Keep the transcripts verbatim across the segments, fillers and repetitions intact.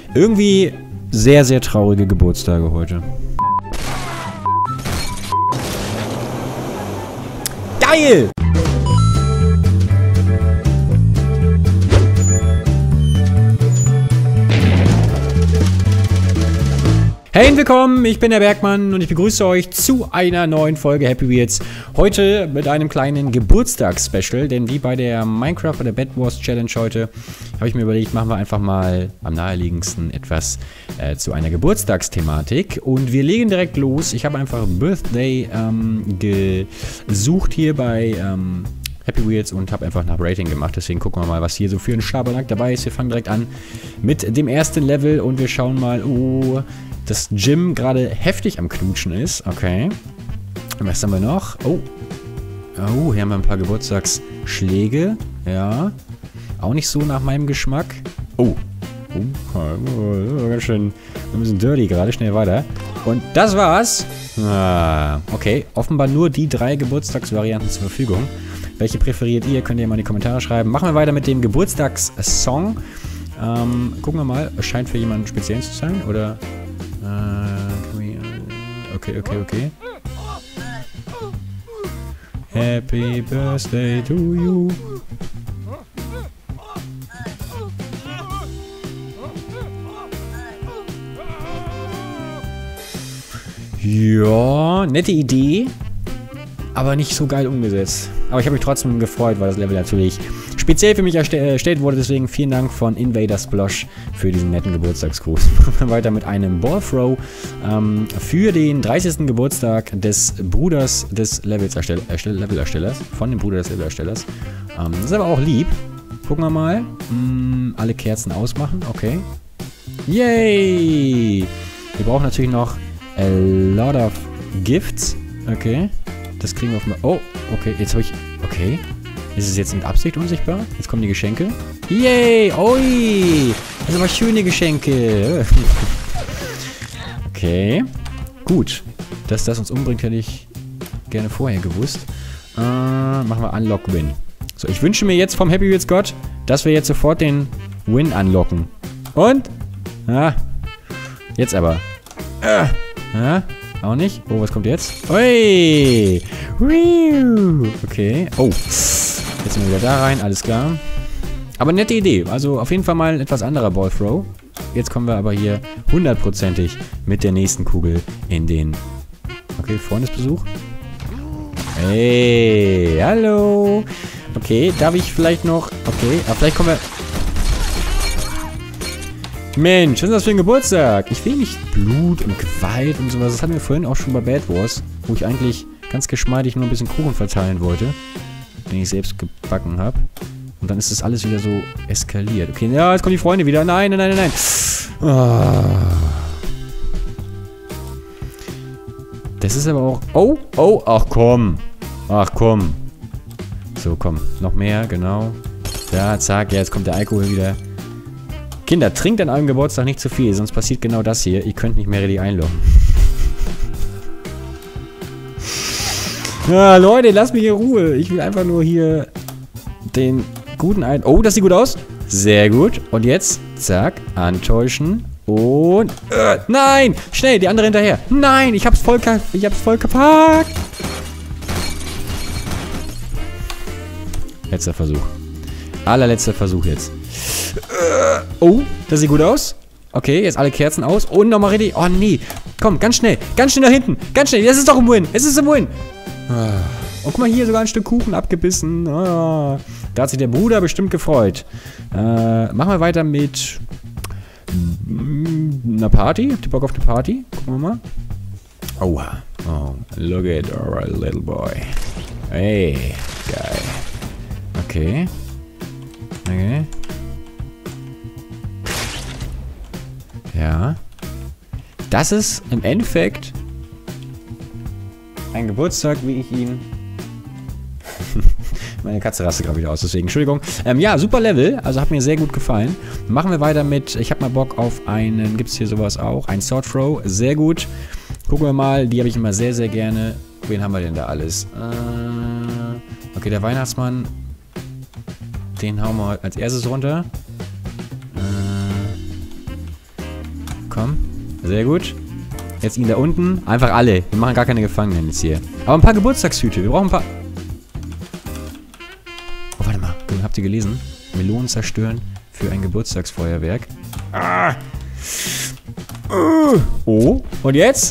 Irgendwie sehr, sehr traurige Geburtstage heute. Geil! Hey und willkommen, ich bin der Bergmann und ich begrüße euch zu einer neuen Folge Happy Wheels. Heute mit einem kleinen Geburtstagsspecial, denn wie bei der Minecraft oder Bed Wars Challenge heute, habe ich mir überlegt, machen wir einfach mal am naheliegendsten etwas äh, zu einer Geburtstagsthematik. Und wir legen direkt los. Ich habe einfach Birthday ähm, gesucht hier bei ähm, Happy Wheels und habe einfach nach Rating gemacht. Deswegen gucken wir mal, was hier so für ein Schabernack dabei ist. Wir fangen direkt an mit dem ersten Level und wir schauen mal, oh, dass Jim gerade heftig am Knutschen ist. Okay. Was haben wir noch? Oh. Oh, hier haben wir ein paar Geburtstagsschläge. Ja. Auch nicht so nach meinem Geschmack. Oh. Oh, ganz schön ein bisschen dirty gerade. Schnell weiter. Und das war's. Ah, okay. Offenbar nur die drei Geburtstagsvarianten zur Verfügung. Welche präferiert ihr? Könnt ihr mal in die Kommentare schreiben. Machen wir weiter mit dem Geburtstagssong. Ähm, gucken wir mal. Es scheint für jemanden speziell zu sein. Oder... Okay, okay, okay. Happy Birthday to you. Ja, nette Idee, aber nicht so geil umgesetzt. Aber ich habe mich trotzdem gefreut, weil das Level natürlich speziell für mich erstellt wurde. Deswegen vielen Dank von Invader Splosh für diesen netten Geburtstagsgruß. Weiter mit einem Ballthrow ähm, für den dreißigsten Geburtstag des Bruders des Levels Erstell Erstell Levelerstellers. Von dem Bruder des Levelerstellers. Ähm, das ist aber auch lieb. Gucken wir mal. Hm, alle Kerzen ausmachen. Okay. Yay! Wir brauchen natürlich noch a lot of gifts. Okay. Das kriegen wir auf mal. Oh, okay. Jetzt habe ich... Okay. Ist es jetzt mit Absicht unsichtbar? Jetzt kommen die Geschenke. Yay! Oi! Das sind aber schöne Geschenke. Okay. Gut. Dass das uns umbringt, hätte ich gerne vorher gewusst. Äh, machen wir Unlock Win. So, ich wünsche mir jetzt vom Happy Wheels Gott, dass wir jetzt sofort den Win unlocken. Und? Ah. Jetzt aber. Ah. Ah. Auch nicht. Oh, was kommt jetzt? Ui! Okay. Oh. Jetzt sind wir wieder da rein. Alles klar. Aber nette Idee. Also auf jeden Fall mal ein etwas anderer Ballthrow. Jetzt kommen wir aber hier hundertprozentig mit der nächsten Kugel in den... Okay, Freundesbesuch. Hey, hallo. Okay, darf ich vielleicht noch... Okay, aber vielleicht kommen wir... Mensch, was ist das für ein Geburtstag? Ich will nicht Blut und Gewalt und sowas. Das hatten wir vorhin auch schon bei Bed Wars, wo ich eigentlich ganz geschmeidig nur ein bisschen Kuchen verteilen wollte, den ich selbst gebacken habe. Und dann ist das alles wieder so eskaliert. Okay, ja, jetzt kommen die Freunde wieder. Nein, nein, nein, nein. Oh. Das ist aber auch... Oh, oh, ach komm. Ach komm. So, komm. Noch mehr, genau. Ja, zack, ja, jetzt kommt der Alkohol wieder. Kinder, trinkt an eurem Geburtstag nicht zu viel, sonst passiert genau das hier. Ihr könnt nicht mehr richtig einloggen. Ja, Leute, lasst mich in Ruhe. Ich will einfach nur hier den guten ein... Oh, das sieht gut aus. Sehr gut. Und jetzt, zack, antäuschen. Und... Äh, nein! Schnell, die andere hinterher. Nein, ich hab's voll, ich hab's voll gepackt. Letzter Versuch. Allerletzter Versuch jetzt. Oh, das sieht gut aus. Okay, jetzt alle Kerzen aus. Und nochmal richtig. Oh, nee. Komm, ganz schnell. Ganz schnell nach hinten. Ganz schnell. Das ist doch ein Win. Es ist ein Win. Und guck mal hier, sogar ein Stück Kuchen abgebissen. Oh, da hat sich der Bruder bestimmt gefreut. Äh, machen wir weiter mit einer Party. Habt ihr Bock auf eine Party? Gucken wir mal. Oha. Oh, look at our little boy. Hey, geil. Okay. Okay. Ja. Das ist im Endeffekt ein Geburtstag, wie ich ihn... Meine Katze rastet gerade wieder aus, deswegen Entschuldigung. Ähm, ja, super Level, also hat mir sehr gut gefallen. Machen wir weiter mit, ich habe mal Bock auf einen, gibt es hier sowas auch, ein Sword Throw, sehr gut. Gucken wir mal, die habe ich immer sehr, sehr gerne. Wen haben wir denn da alles? Äh, okay, der Weihnachtsmann, den hauen wir als erstes runter. Äh, komm. Sehr gut. Jetzt ihn da unten. Einfach alle. Wir machen gar keine Gefangenen jetzt hier. Aber ein paar Geburtstagshüte. Wir brauchen ein paar... Oh, warte mal. Habt ihr gelesen? Melonen zerstören für ein Geburtstagsfeuerwerk. Ah. Uh. Oh. Und jetzt?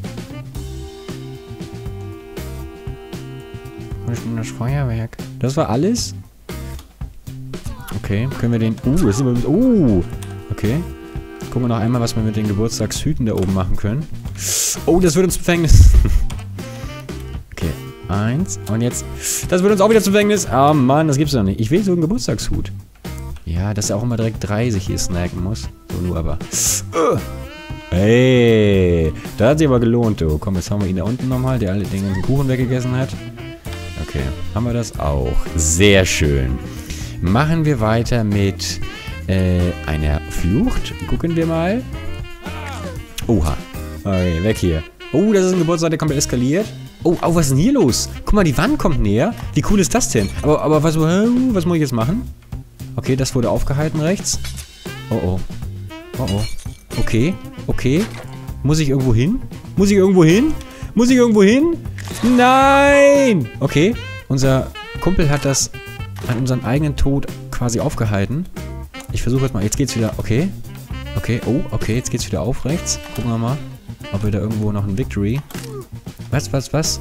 Das Feuerwerk. Das war alles? Okay. Können wir den... Uh, das sind wir mit... Uh. Okay. Gucken wir noch einmal, was wir mit den Geburtstagshüten da oben machen können. Oh, das wird uns zum Gefängnis. Okay, eins. Und jetzt... Das wird uns auch wieder zum Gefängnis. Ah, oh, Mann, das gibt's doch nicht. Ich will so einen Geburtstagshut. Ja, dass er auch immer direkt drei sich hier snacken muss. So, nur aber... Uh. Hey, da hat sich aber gelohnt, du. Komm, jetzt haben wir ihn da unten nochmal, der alle den ganzen Kuchen weggegessen hat. Okay, haben wir das auch. Sehr schön. Machen wir weiter mit... Äh, einer Flucht. Gucken wir mal. Oha. Okay, weg hier. Oh, das ist ein Geburtstag, der komplett eskaliert. Oh, oh, was ist denn hier los? Guck mal, die Wand kommt näher. Wie cool ist das denn? Aber, aber was, was muss ich jetzt machen? Okay, das wurde aufgehalten rechts. Oh, oh. Oh, oh. Okay, okay. Muss ich irgendwo hin? Muss ich irgendwo hin? Muss ich irgendwo hin? Nein! Okay, unser Kumpel hat das an unserem eigenen Tod quasi aufgehalten. Ich versuche jetzt mal. Jetzt geht's wieder. Okay. Okay. Oh, okay. Jetzt geht's wieder auf rechts. Gucken wir mal, ob wir da irgendwo noch ein Victory. Was, was, was?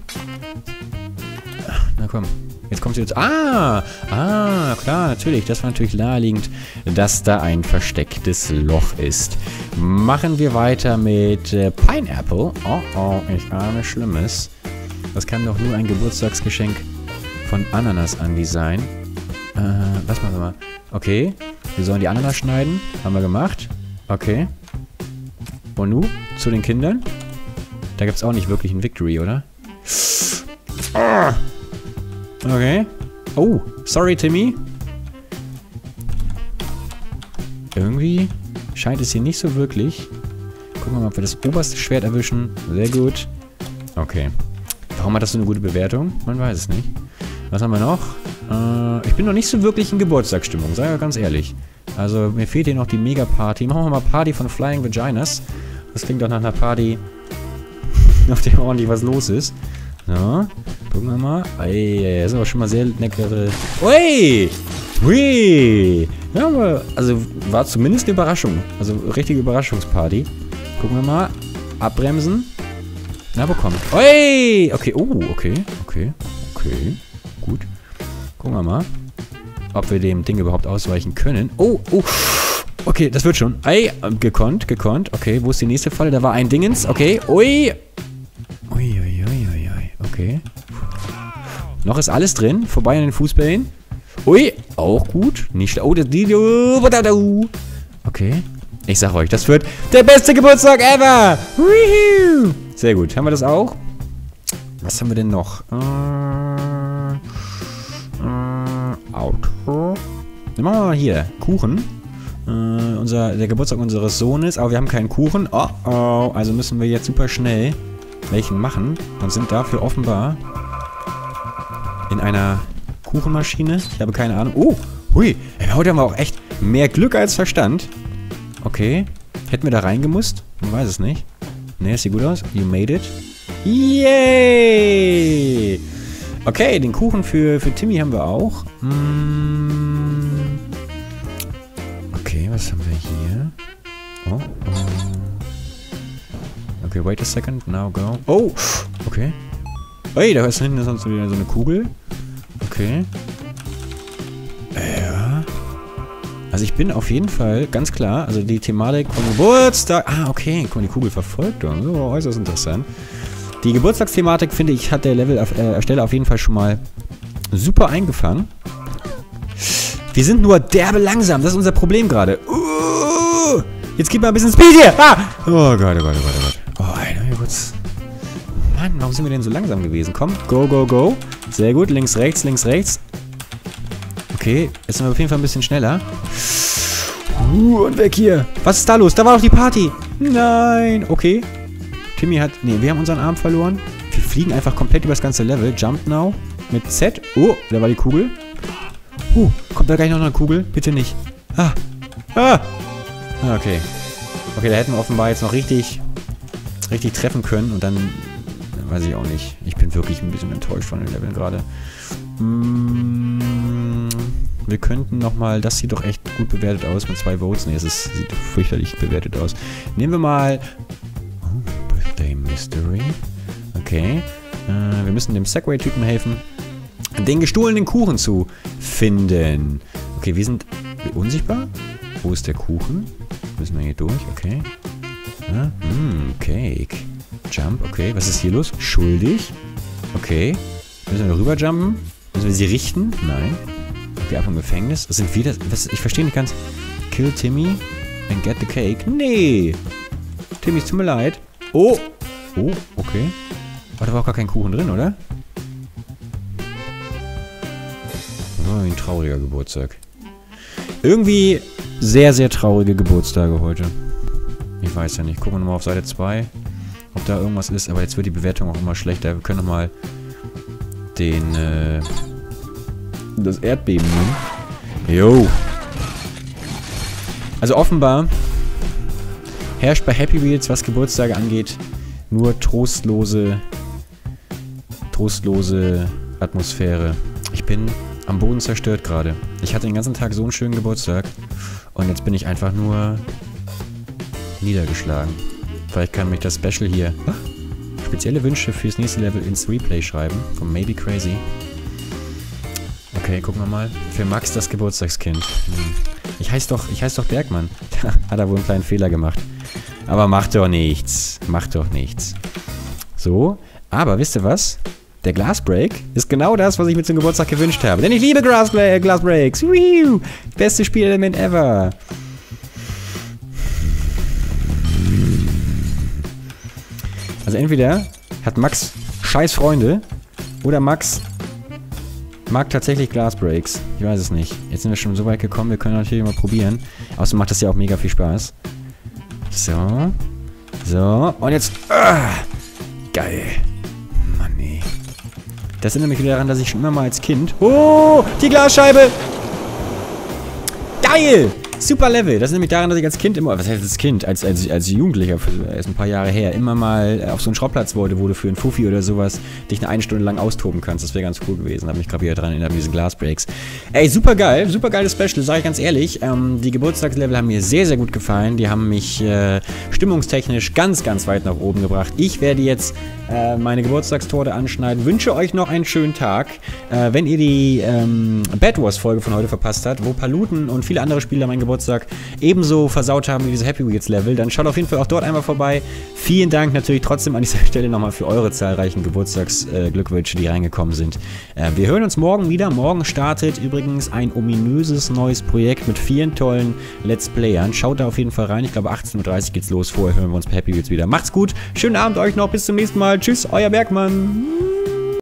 Na komm. Jetzt kommt sie jetzt. Ah! Ah, klar, natürlich. Das war natürlich naheliegend, dass da ein verstecktes Loch ist. Machen wir weiter mit äh, Pineapple. Oh, oh. Ich ahne Schlimmes. Das kann doch nur ein Geburtstagsgeschenk von Ananas Andy sein. Äh, was machen wir mal? Okay. Wir sollen die Ananas schneiden. Haben wir gemacht. Okay. Und nu? Zu den Kindern? Da gibt es auch nicht wirklich ein Victory, oder? Ah. Okay. Oh, sorry, Timmy. Irgendwie scheint es hier nicht so wirklich. Gucken wir mal, ob wir das oberste Schwert erwischen. Sehr gut. Okay. Warum hat das so eine gute Bewertung? Man weiß es nicht. Was haben wir noch? Äh, ich bin noch nicht so wirklich in Geburtstagsstimmung, sei ja ganz ehrlich. Also, mir fehlt hier noch die Mega-Party. Machen wir mal Party von Flying Vaginas. Das klingt doch nach einer Party, auf der ordentlich was los ist. So, gucken wir mal. Ey, das ist aber schon mal sehr leckere... Ui! Ui! Ja, aber, also, war zumindest eine Überraschung. Also, richtige Überraschungsparty. Gucken wir mal. Abbremsen. Na, wo kommt? Ui! Okay, oh, okay, okay, okay. Gut. Gucken wir mal, ob wir dem Ding überhaupt ausweichen können. Oh, oh. Okay, das wird schon. Ey, gekonnt, gekonnt. Okay, wo ist die nächste Falle? Da war ein Dingens. Okay, ui. Ui, ui, ui, ui, ui. Okay. Noch ist alles drin. Vorbei an den Fußbällen. Ui, auch gut. Nicht schlecht. Oh, das die. Okay. Ich sag euch, das wird der beste Geburtstag ever. Sehr gut. Haben wir das auch? Was haben wir denn noch? Äh, äh, Auto. Dann machen wir mal hier. Kuchen. Äh, unser, der Geburtstag unseres Sohnes. Aber wir haben keinen Kuchen. Oh, oh. Also müssen wir jetzt super schnell welchen machen. Und sind dafür offenbar in einer Kuchenmaschine. Ich habe keine Ahnung. Oh, hui. Ey, heute haben wir auch echt mehr Glück als Verstand. Okay. Hätten wir da reingemusst? Man weiß es nicht. Ne, sieht gut aus. You made it. Yay! Okay, den Kuchen für, für Timmy haben wir auch. Mm. Okay, was haben wir hier? Oh, oh. Okay, wait a second. Now go. Oh! Okay. Hey, da ist hinten sonst wieder so eine Kugel. Okay. Ja. Also ich bin auf jeden Fall, ganz klar, also die Thematik vom Geburtstag... Ah, okay, guck mal, die Kugel verfolgt uns. Oh, äußerst interessant. Die Geburtstagsthematik, finde ich, hat der Level-Ersteller auf jeden Fall schon mal super eingefangen. Wir sind nur derbe langsam, das ist unser Problem gerade. Uh, jetzt gib mal ein bisschen Speed hier! Ah! Oh Gott, oh Gott, oh Gott, oh Gott. Oh, Alter, kurz... Mann, warum sind wir denn so langsam gewesen? Komm, go, go, go. Sehr gut, links, rechts, links, rechts. Okay, jetzt sind wir auf jeden Fall ein bisschen schneller. Uh, und weg hier. Was ist da los? Da war doch die Party. Nein. Okay. Timmy hat... Ne, wir haben unseren Arm verloren. Wir fliegen einfach komplett über das ganze Level. Jump now. Mit Z. Oh, da war die Kugel. Uh, kommt da gleich noch eine Kugel? Bitte nicht. Ah. Ah. Okay. Okay, da hätten wir offenbar jetzt noch richtig, richtig treffen können und dann, weiß ich auch nicht. Ich bin wirklich ein bisschen enttäuscht von den Leveln gerade. Hm, wir könnten nochmal, das sieht doch echt gut bewertet aus mit zwei Votes. Ne, es ist, sieht fürchterlich bewertet aus. Nehmen wir mal, oh, Birthday Mystery. Okay, äh, wir müssen dem Segway-Typen helfen, den gestohlenen Kuchen zu finden. Okay, wir sind unsichtbar. Wo ist der Kuchen? Müssen wir hier durch, okay. Ja, mm, Cake. Jump, okay. Was ist hier los? Schuldig. Okay. Müssen wir rüberjumpen? Müssen wir sie richten? Nein. Okay, ab im Gefängnis. Was sind wir das? Was, ich verstehe nicht ganz. Kill Timmy and get the cake. Nee. Timmy, es tut mir leid. Oh. Oh, okay. Aber da war auch gar kein Kuchen drin, oder? Oh, ein trauriger Geburtstag. Irgendwie sehr, sehr traurige Geburtstage heute. Ich weiß ja nicht. Gucken wir nochmal auf Seite zwei, ob da irgendwas ist. Aber jetzt wird die Bewertung auch immer schlechter. Wir können nochmal den, äh, das Erdbeben nehmen. Jo. Also offenbar herrscht bei Happy Wheels, was Geburtstage angeht, nur trostlose, trostlose Atmosphäre. Ich bin am Boden zerstört gerade. Ich hatte den ganzen Tag so einen schönen Geburtstag und jetzt bin ich einfach nur niedergeschlagen. Vielleicht kann mich das Special hier ach, spezielle Wünsche fürs nächste Level ins Replay schreiben. Von Maybe Crazy. Okay, gucken wir mal. Für Max das Geburtstagskind. Hm. Ich heiße doch, ich heiße doch Bergmann. Hat er wohl einen kleinen Fehler gemacht. Aber macht doch nichts. Macht doch nichts. So. Aber wisst ihr was? Der Glassbreak ist genau das, was ich mir zum Geburtstag gewünscht habe. Denn ich liebe Glassbreak Glassbreaks. Woo! Bestes Spielelement ever. Also entweder hat Max scheiß Freunde oder Max mag tatsächlich Glassbreaks. Ich weiß es nicht. Jetzt sind wir schon so weit gekommen, wir können natürlich mal probieren. Außerdem macht das ja auch mega viel Spaß. So. So. Und jetzt. Ah, geil. Mann, nee. Das erinnert mich wieder daran, dass ich schon immer mal als Kind... Oh, die Glasscheibe! Geil! Super Level. Das erinnert mich daran, dass ich als Kind immer... Was heißt als Kind? Als, als, als Jugendlicher, erst ein paar Jahre her, immer mal auf so einen Schrottplatz wollte, wo du für einen Fuffi oder sowas dich eine, eine Stunde lang austoben kannst. Das wäre ganz cool gewesen. Da habe mich gerade wieder dran erinnert, an diesen Glassbreaks. Ey, super geil. Super geiles Special, sage ich ganz ehrlich. Ähm, die Geburtstagslevel haben mir sehr, sehr gut gefallen. Die haben mich äh, stimmungstechnisch ganz, ganz weit nach oben gebracht. Ich werde jetzt äh, meine Geburtstagstorte anschneiden. Wünsche euch noch einen schönen Tag. Äh, wenn ihr die ähm, Bad Wars Folge von heute verpasst habt, wo Paluten und viele andere Spieler meinen Geburtstag ebenso versaut haben wie diese Happy Wheels Level, dann schaut auf jeden Fall auch dort einmal vorbei. Vielen Dank natürlich trotzdem an dieser Stelle nochmal für eure zahlreichen Geburtstagsglückwünsche, äh, die reingekommen sind. Äh, wir hören uns morgen wieder. Morgen startet übrigens ein ominöses neues Projekt mit vielen tollen Let's Playern. Schaut da auf jeden Fall rein. Ich glaube achtzehn Uhr dreißig geht's los. Vorher hören wir uns bei Happy Wheels wieder. Macht's gut. Schönen Abend euch noch. Bis zum nächsten Mal. Tschüss, euer Bergmann.